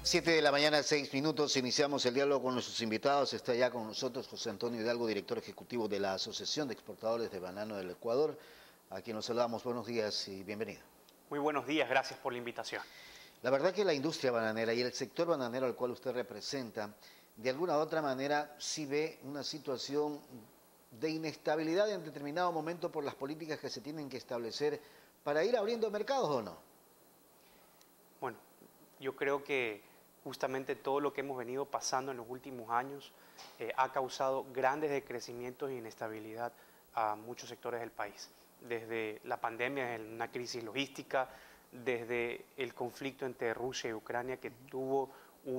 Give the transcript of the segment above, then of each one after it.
7 de la mañana, 6 minutos, iniciamos el diálogo con nuestros invitados. Está ya con nosotros José Antonio Hidalgo, director ejecutivo de la Asociación de Exportadores de Banano del Ecuador, a quien nos saludamos. Buenos días y bienvenido. Muy buenos días, gracias por la invitación. La verdad que la industria bananera y el sector bananero al cual usted representa, de alguna u otra manera sí ve una situación de inestabilidad en determinado momento por las políticas que se tienen que establecer para ir abriendo mercados, ¿o no? Bueno, yo creo que justamente todo lo que hemos venido pasando en los últimos años ha causado grandes decrecimientos e inestabilidad a muchos sectores del país. Desde la pandemia, una crisis logística, desde el conflicto entre Rusia y Ucrania que tuvo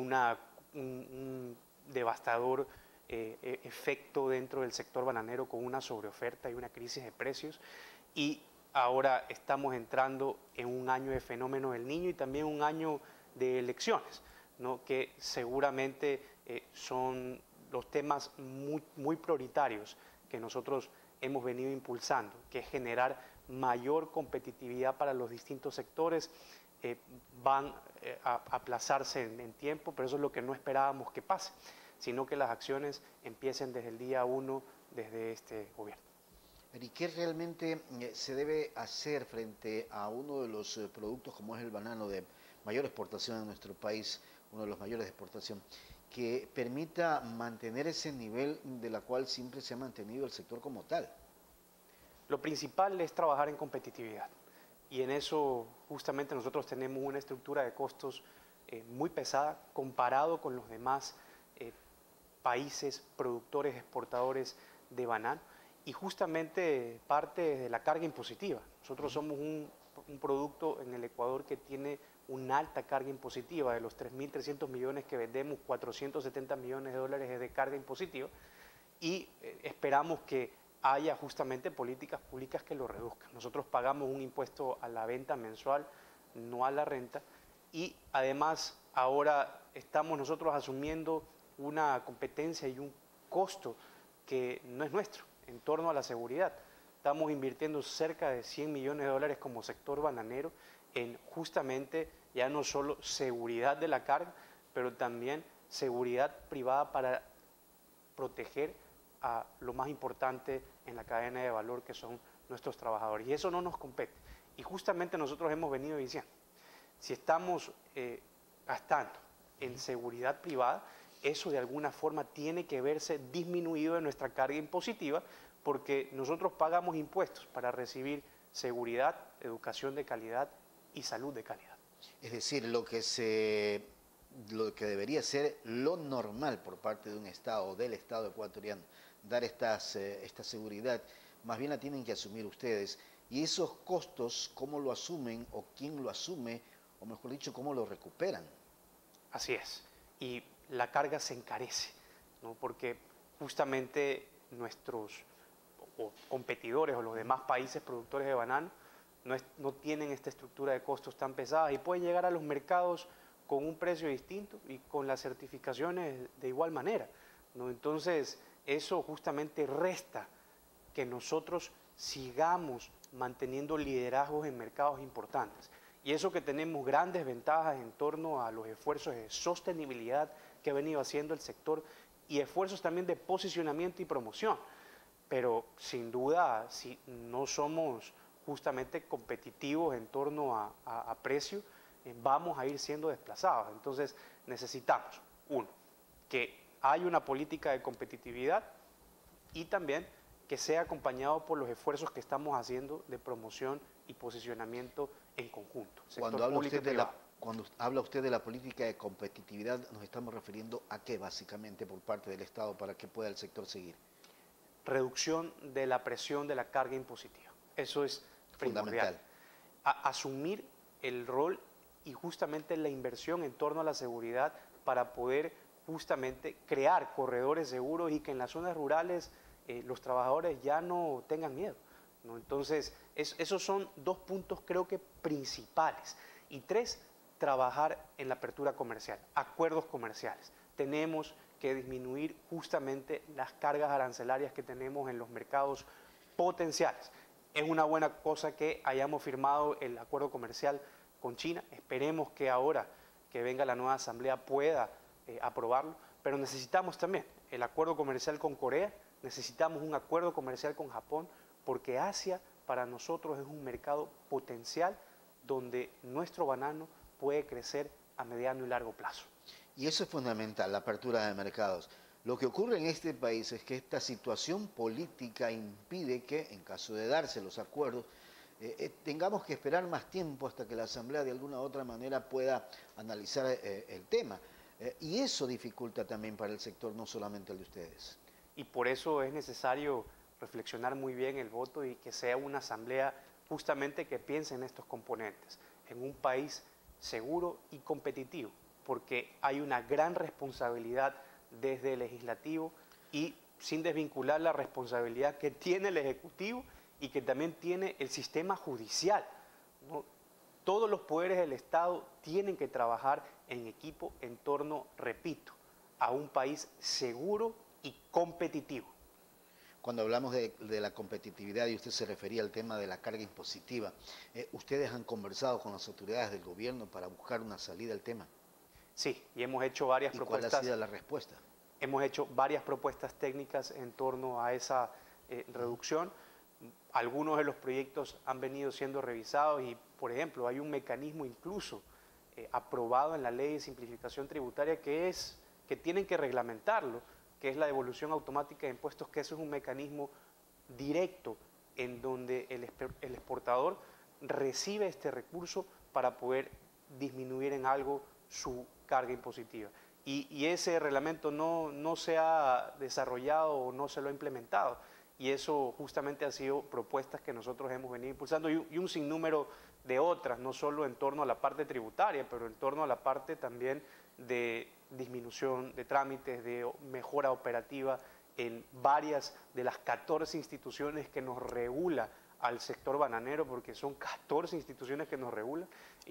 un devastador efecto dentro del sector bananero con una sobreoferta y una crisis de precios, y ahora estamos entrando en un año de fenómeno del Niño y también un año de elecciones, ¿no? Que seguramente son los temas muy prioritarios que nosotros hemos venido impulsando, que es generar mayor competitividad para los distintos sectores. Van a aplazarse en tiempo, pero eso es lo que no esperábamos que pase, sino que las acciones empiecen desde el día 1 desde este gobierno. ¿Y qué realmente se debe hacer frente a uno de los productos como es el banano de mayor exportación en nuestro país, uno de los mayores de exportación, que permita mantener ese nivel de la cual siempre se ha mantenido el sector como tal? Lo principal es trabajar en competitividad, y en eso justamente nosotros tenemos una estructura de costos muy pesada comparado con los demás países productores, exportadores de banano, y justamente parte de la carga impositiva. Nosotros somos un producto en el Ecuador que tiene una alta carga impositiva. De los 3.300 millones que vendemos, 470 millones de dólares es de carga impositiva, y esperamos que haya justamente políticas públicas que lo reduzcan. Nosotros pagamos un impuesto a la venta mensual, no a la renta, y además ahora estamos nosotros asumiendo una competencia y un costo que no es nuestro en torno a la seguridad. Estamos invirtiendo cerca de 100 millones de dólares como sector bananero en justamente ya no solo seguridad de la carga, pero también seguridad privada para proteger a lo más importante en la cadena de valor, que son nuestros trabajadores. Y eso no nos compete. Y justamente nosotros hemos venido diciendo, si estamos gastando en seguridad privada, eso de alguna forma tiene que verse disminuido de nuestra carga impositiva, porque nosotros pagamos impuestos para recibir seguridad, educación de calidad y salud de calidad. Es decir, lo que debería ser lo normal por parte de un Estado, del Estado ecuatoriano, dar esta seguridad, más bien la tienen que asumir ustedes. Y esos costos, ¿cómo lo asumen o quién lo asume, o mejor dicho, cómo lo recuperan? Así es, y la carga se encarece, ¿no? Porque justamente nuestros competidores o los demás países productores de banano no tienen esta estructura de costos tan pesada y pueden llegar a los mercados con un precio distinto y con las certificaciones de igual manera, ¿no? Entonces, eso justamente resta que nosotros sigamos manteniendo liderazgos en mercados importantes. Y eso que tenemos grandes ventajas en torno a los esfuerzos de sostenibilidad que ha venido haciendo el sector y esfuerzos también de posicionamiento y promoción. Pero sin duda, si no somos justamente competitivos en torno a precio, vamos a ir siendo desplazados. Entonces necesitamos, uno, que haya una política de competitividad y también que sea acompañado por los esfuerzos que estamos haciendo de promoción y posicionamiento en conjunto. Cuando habla usted de la política de competitividad, ¿nos estamos refiriendo a qué básicamente por parte del Estado para que pueda el sector seguir? Reducción de la presión de la carga impositiva. Eso es primordial. Asumir el rol y justamente la inversión en torno a la seguridad para poder justamente crear corredores seguros y que en las zonas rurales los trabajadores ya no tengan miedo, ¿no? Entonces, esos son dos puntos creo que principales. Y tres, trabajar en la apertura comercial, acuerdos comerciales. Tenemos que disminuir justamente las cargas arancelarias que tenemos en los mercados potenciales. Es una buena cosa que hayamos firmado el acuerdo comercial con China. Esperemos que ahora que venga la nueva asamblea pueda aprobarlo, pero necesitamos también el acuerdo comercial con Corea, necesitamos un acuerdo comercial con Japón, porque Asia para nosotros es un mercado potencial donde nuestro banano puede crecer a mediano y largo plazo. Y eso es fundamental, la apertura de mercados. Lo que ocurre en este país es que esta situación política impide que, en caso de darse los acuerdos, tengamos que esperar más tiempo hasta que la Asamblea de alguna u otra manera pueda analizar el tema. Y eso dificulta también para el sector, no solamente el de ustedes. Y por eso es necesario reflexionar muy bien el voto y que sea una asamblea justamente que piense en estos componentes, en un país seguro y competitivo, porque hay una gran responsabilidad desde el legislativo y sin desvincular la responsabilidad que tiene el ejecutivo y que también tiene el sistema judicial, ¿no? Todos los poderes del Estado tienen que trabajar en equipo en torno, repito, a un país seguro y competitivo. Cuando hablamos de la competitividad y usted se refería al tema de la carga impositiva, ¿ustedes han conversado con las autoridades del gobierno para buscar una salida al tema? Sí, y hemos hecho varias propuestas. ¿Cuál ha sido la respuesta? Hemos hecho varias propuestas técnicas en torno a esa reducción. Algunos de los proyectos han venido siendo revisados y, por ejemplo, hay un mecanismo incluso aprobado en la Ley de Simplificación Tributaria que tienen que reglamentarlo, que es la devolución automática de impuestos, que eso es un mecanismo directo en donde el exportador recibe este recurso para poder disminuir en algo su carga impositiva. Y ese reglamento no se ha desarrollado o no se lo ha implementado. Y eso justamente han sido propuestas que nosotros hemos venido impulsando y un sinnúmero de otras, no solo en torno a la parte tributaria, pero en torno a la parte también de disminución de trámites, de mejora operativa en varias de las 14 instituciones que nos regula al sector bananero, porque son 14 instituciones que nos regulan,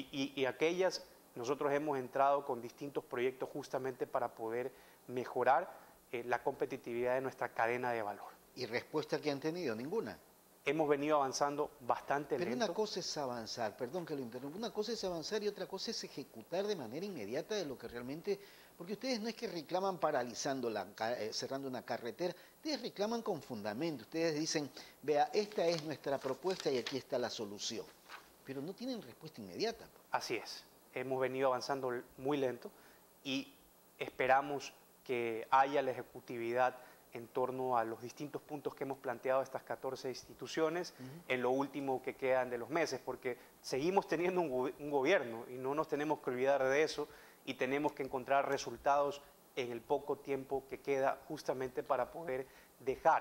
y aquellas nosotros hemos entrado con distintos proyectos justamente para poder mejorar la competitividad de nuestra cadena de valor. ¿Y respuesta que han tenido? Ninguna. Hemos venido avanzando bastante lento. Pero una cosa es avanzar, perdón que lo interrumpa, una cosa es avanzar y otra cosa es ejecutar de manera inmediata de lo que realmente, porque ustedes no es que reclaman paralizando, cerrando una carretera, ustedes reclaman con fundamento, ustedes dicen, vea, esta es nuestra propuesta y aquí está la solución, pero no tienen respuesta inmediata. Así es, hemos venido avanzando muy lento y esperamos que haya la ejecutividad en torno a los distintos puntos que hemos planteado estas 14 instituciones en lo último que quedan de los meses, porque seguimos teniendo un gobierno y no nos tenemos que olvidar de eso y tenemos que encontrar resultados en el poco tiempo que queda justamente para poder dejar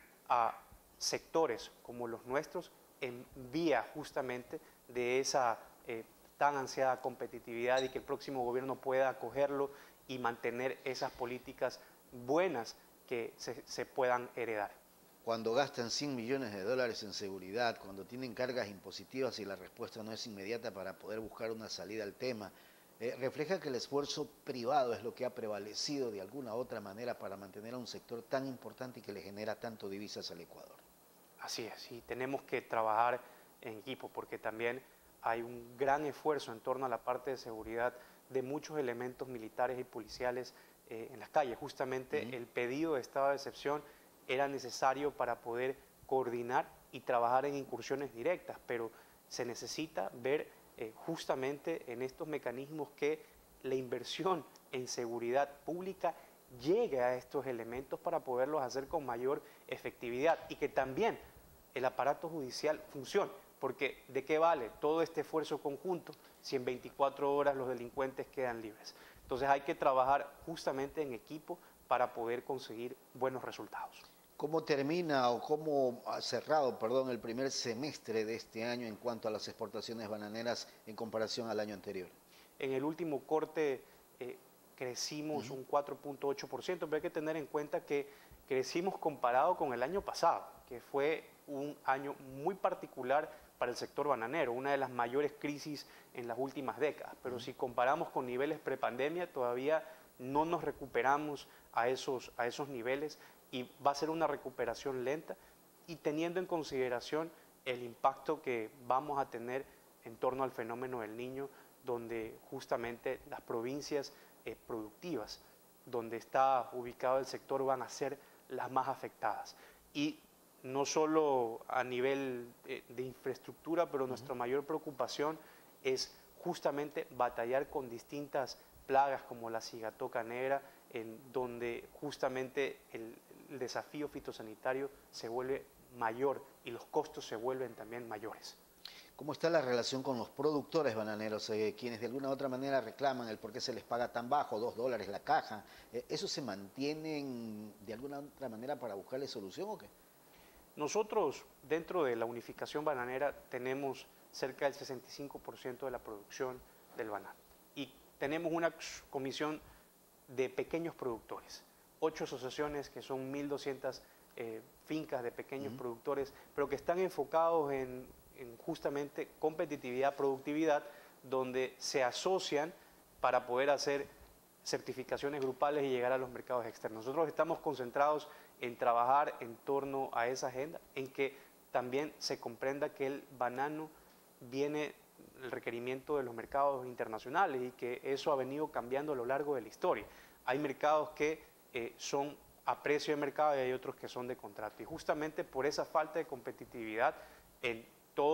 a sectores como los nuestros en vía justamente de esa tan ansiada competitividad y que el próximo gobierno pueda acogerlo y mantener esas políticas buenas que se puedan heredar. Cuando gastan 100 millones de dólares en seguridad, cuando tienen cargas impositivas y la respuesta no es inmediata para poder buscar una salida al tema, refleja que el esfuerzo privado es lo que ha prevalecido de alguna u otra manera para mantener a un sector tan importante y que le genera tanto divisas al Ecuador. Así es, y tenemos que trabajar en equipo porque también hay un gran esfuerzo en torno a la parte de seguridad de muchos elementos militares y policiales en las calles. Justamente el pedido de estado de excepción era necesario para poder coordinar y trabajar en incursiones directas, pero se necesita ver justamente en estos mecanismos que la inversión en seguridad pública llegue a estos elementos para poderlos hacer con mayor efectividad y que también el aparato judicial funcione, porque ¿de qué vale todo este esfuerzo conjunto si en 24 horas los delincuentes quedan libres? Entonces hay que trabajar justamente en equipo para poder conseguir buenos resultados. ¿Cómo termina o cómo ha cerrado, perdón, el primer semestre de este año en cuanto a las exportaciones bananeras en comparación al año anterior? En el último corte crecimos un 4.8%, pero hay que tener en cuenta que crecimos comparado con el año pasado, que fue un año muy particular para el sector bananero, una de las mayores crisis en las últimas décadas. Pero si comparamos con niveles prepandemia, todavía no nos recuperamos a esos niveles y va a ser una recuperación lenta y teniendo en consideración el impacto que vamos a tener en torno al fenómeno del Niño donde justamente las provincias productivas donde está ubicado el sector van a ser las más afectadas. Y no solo a nivel de infraestructura, pero nuestra mayor preocupación es justamente batallar con distintas plagas como la cigatoca negra, en donde justamente el desafío fitosanitario se vuelve mayor y los costos se vuelven también mayores. ¿Cómo está la relación con los productores bananeros, quienes de alguna u otra manera reclaman el por qué se les paga tan bajo, $2 la caja? ¿Eso se mantienen de alguna otra manera para buscarle solución o qué? Nosotros, dentro de la unificación bananera, tenemos cerca del 65% de la producción del banano. Y tenemos una comisión de pequeños productores, 8 asociaciones que son 1.200 fincas de pequeños productores, pero que están enfocados en justamente competitividad, productividad, donde se asocian para poder hacer certificaciones grupales y llegar a los mercados externos. Nosotros estamos concentrados en trabajar en torno a esa agenda, en que también se comprenda que el banano viene el requerimiento de los mercados internacionales y que eso ha venido cambiando a lo largo de la historia. Hay mercados que son a precio de mercado y hay otros que son de contrato. Y justamente por esa falta de competitividad en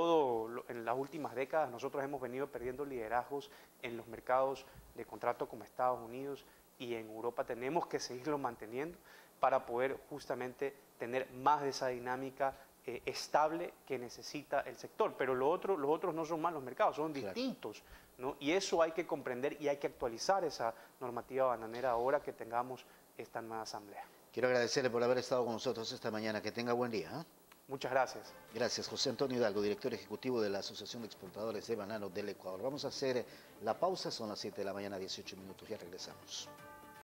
las últimas décadas nosotros hemos venido perdiendo liderazgos en los mercados de contrato como Estados Unidos y en Europa. Tenemos que seguirlo manteniendo para poder justamente tener más de esa dinámica estable que necesita el sector. Pero los otros no son malos mercados, son distintos, ¿no? Y eso hay que comprender y hay que actualizar esa normativa bananera ahora que tengamos esta nueva asamblea. Quiero agradecerle por haber estado con nosotros esta mañana. Que tenga buen día. Muchas gracias. Gracias, José Antonio Hidalgo, director ejecutivo de la Asociación de Exportadores de Banano del Ecuador. Vamos a hacer la pausa, son las 7 de la mañana, 18 minutos, ya regresamos.